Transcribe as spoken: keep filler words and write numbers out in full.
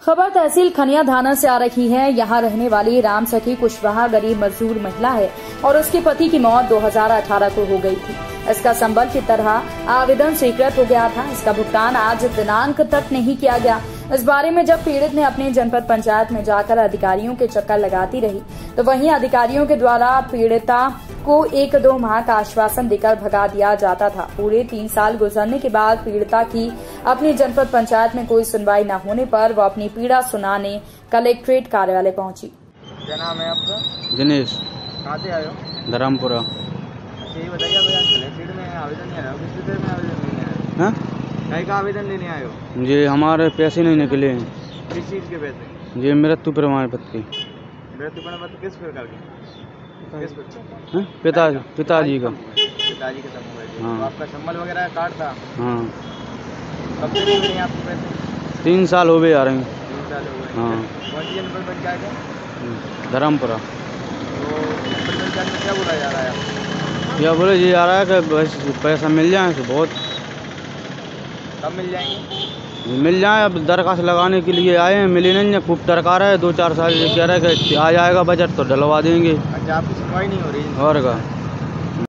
खबर तहसील खनिया थाना से आ रही है। यहाँ रहने वाली राम सखी कुशवाहा गरीब मजदूर महिला है और उसके पति की मौत दो हज़ार अठारह को हो गई थी। इसका संबल की तरह आवेदन स्वीकृत हो गया था। इसका भुगतान आज दिनांक तक नहीं किया गया। इस बारे में जब पीड़ित ने अपने जनपद पंचायत में जाकर अधिकारियों के चक्कर लगाती रही तो वहीं अधिकारियों के द्वारा पीड़िता को एक दो माह का आश्वासन देकर भगा दिया जाता था। पूरे तीन साल गुजरने के बाद पीड़िता की अपनी जनपद पंचायत में कोई सुनवाई न होने पर वो अपनी पीड़ा सुनाने कलेक्ट्रेट कार्यालय पहुंची। क्या नाम है आपका? दिनेश। कहाँ से आए हो? धर्मपुरा। अच्छा ये बताइए, कलेक्ट्रेट में आवेदन नहीं आया, किस विषय में आवेदन लेने आए हो? हाँ? कहीं का आवेदन लेने आए हो? जी हमारे पैसे नहीं निकले हैं। किस चीज़ के पैसे? जी मृत्यु प्रमाण पत्र की। मृत्यु प्रमाण पत्र किस प्रकार के? किस हाँ? पिता पिताजी का। पिताजी के संबंध। हाँ। तो आपका संबल वगैरह का कार्ड था? हाँ। कब से नहीं मिले आपको पैसे? तीन साल हो गए आ रहे हैं। तीन साल हो गए। हाँ। कौन सी जनपद पंचायत है? धर्मपुरा। तो जनपद पंचायत में क्या बोला जा रहा है आपको? या बोले ये आ रहा है कि बस पैसा मिल जाए तो बहुत। कब मिल जाएंगे? मिल जाए। अब दरखास्त लगाने के लिए आए हैं, मिले नहीं है। खूब दरकार है, दो चार साल ये कह रहा है कि आ जाएगा बजट तो डलवा देंगे। अच्छा आपकी सुनवाई नहीं हो रही? और का